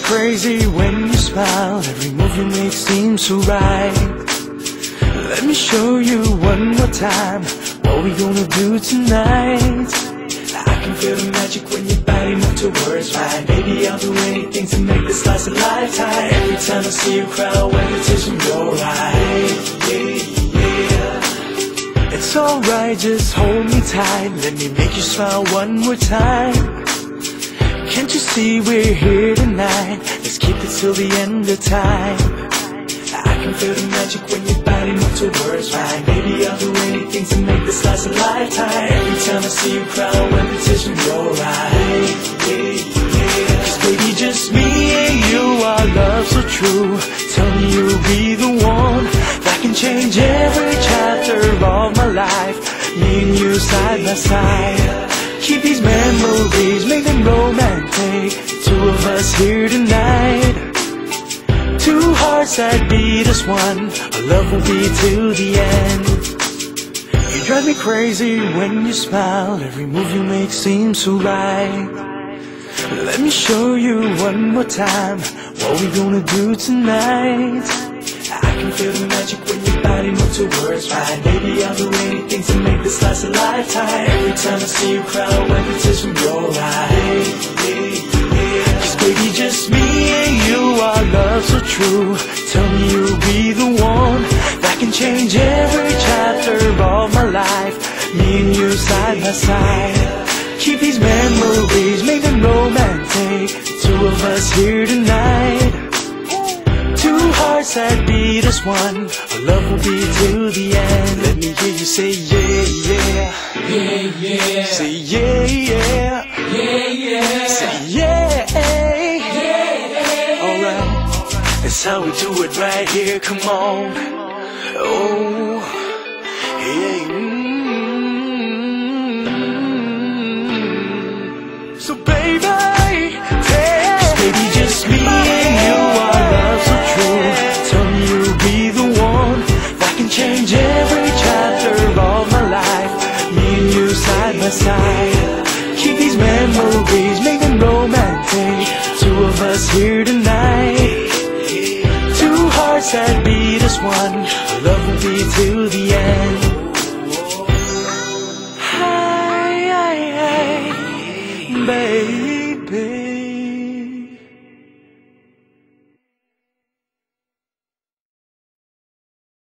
crazy when you smile. Every move you make seems so right. Let me show you one more time what we gonna do tonight. I can feel the magic when your body moves to words right. Baby, I'll do anything to make this last a lifetime. Every time I see you cry, when the tears from your eyes. It's alright, just hold me tight. Let me make you smile one more time. Can't you see we're here tonight? Let's keep it till the end of time. I can feel the magic when your body moves to words right. Baby, I'll do anything to make this last a lifetime. Every time I see you cry, when the tears from your eyes. Cause baby, just me and you, our love so true. Tell me you'll be the one that can change every chapter of my life. Me and you side by side. Keep these memories, make them romantic. Two of us here tonight. Two hearts that beat as one. Our love will be till the end. You drive me crazy when you smile. Every move you make seems so right. Let me show you one more time what we gonna do tonight. I can feel the magic when your body moves to words right. Baby, I'll do anything to make this last a lifetime. Every time I see you cry, when the tears from your eyes. Cause baby, just me and you, our love so true. Tell me you'll be the one that can change every chapter of my life. Me and you side by side. Keep these memories, make them romantic. Two of us here tonight. Two hearts that beat as one. Our love will be till the end. Let me hear you say yeah, yeah. Yeah, yeah. Say yeah, yeah. Yeah, yeah. Say yeah. Yeah. Alright, that's how we do it right here, come on. Oh, yeah. So baby, baby, just me and you, our love so true. Tell me you'll be the one that can change every chapter of my life. Me and you side by side.